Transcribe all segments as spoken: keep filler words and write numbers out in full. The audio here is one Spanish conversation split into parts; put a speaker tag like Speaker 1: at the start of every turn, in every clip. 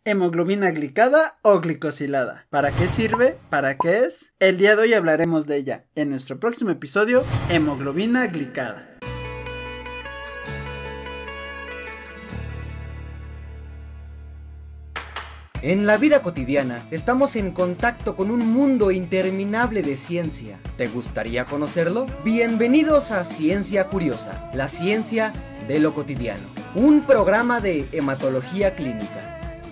Speaker 1: ¿Hemoglobina glicada o glicosilada? ¿Para qué sirve? ¿Para qué es? El día de hoy hablaremos de ella en nuestro próximo episodio, hemoglobina glicada.
Speaker 2: En la vida cotidiana estamos en contacto con un mundo interminable de ciencia. ¿Te gustaría conocerlo? Bienvenidos a Ciencia Curiosa, la ciencia de lo cotidiano. Un programa de hematología clínica.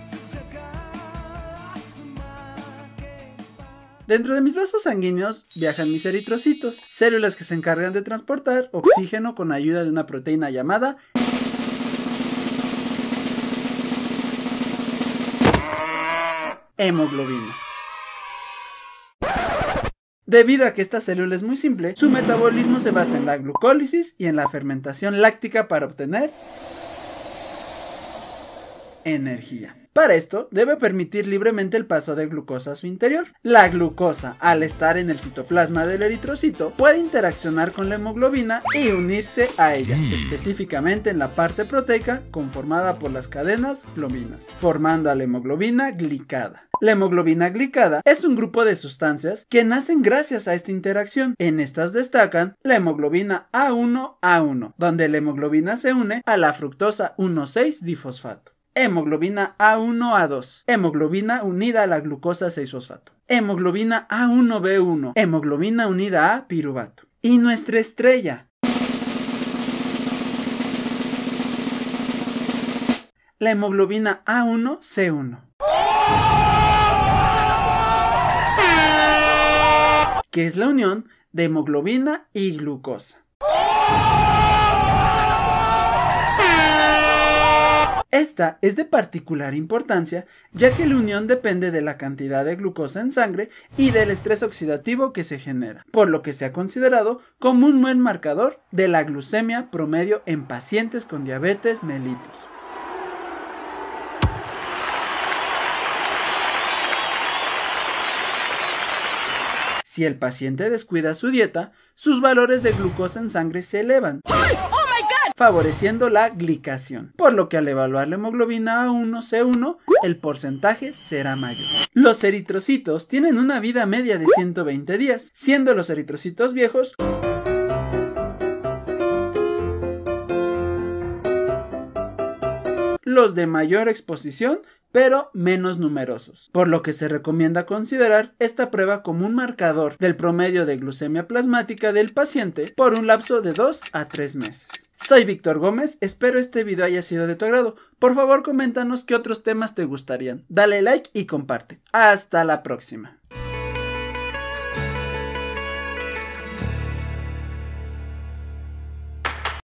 Speaker 1: Dentro de mis vasos sanguíneos viajan mis eritrocitos, células que se encargan de transportar oxígeno con ayuda de una proteína llamada hemoglobina. Debido a que esta célula es muy simple, su metabolismo se basa en la glucólisis y en la fermentación láctica para obtener energía. Para esto, debe permitir libremente el paso de glucosa a su interior. La glucosa, al estar en el citoplasma del eritrocito, puede interaccionar con la hemoglobina y unirse a ella, específicamente en la parte proteica conformada por las cadenas globinas, formando a la hemoglobina glicada. La hemoglobina glicada es un grupo de sustancias que nacen gracias a esta interacción. En estas destacan la hemoglobina A uno A uno, donde la hemoglobina se une a la fructosa uno seis difosfato. Hemoglobina A uno A dos, hemoglobina unida a la glucosa seis fosfato. Hemoglobina A uno B uno, hemoglobina unida a piruvato. Y nuestra estrella, la hemoglobina A uno C uno, que es la unión de hemoglobina y glucosa. Esta es de particular importancia, ya que la unión depende de la cantidad de glucosa en sangre y del estrés oxidativo que se genera, por lo que se ha considerado como un buen marcador de la glucemia promedio en pacientes con diabetes mellitus. Si el paciente descuida su dieta, sus valores de glucosa en sangre se elevan, favoreciendo la glicación, por lo que al evaluar la hemoglobina A uno C uno, el porcentaje será mayor. Los eritrocitos tienen una vida media de ciento veinte días, siendo los eritrocitos viejos los de mayor exposición, pero menos numerosos, por lo que se recomienda considerar esta prueba como un marcador del promedio de glucemia plasmática del paciente por un lapso de dos a tres meses. Soy Víctor Gómez, espero este video haya sido de tu agrado. Por favor, coméntanos qué otros temas te gustarían. Dale like y comparte. Hasta la próxima.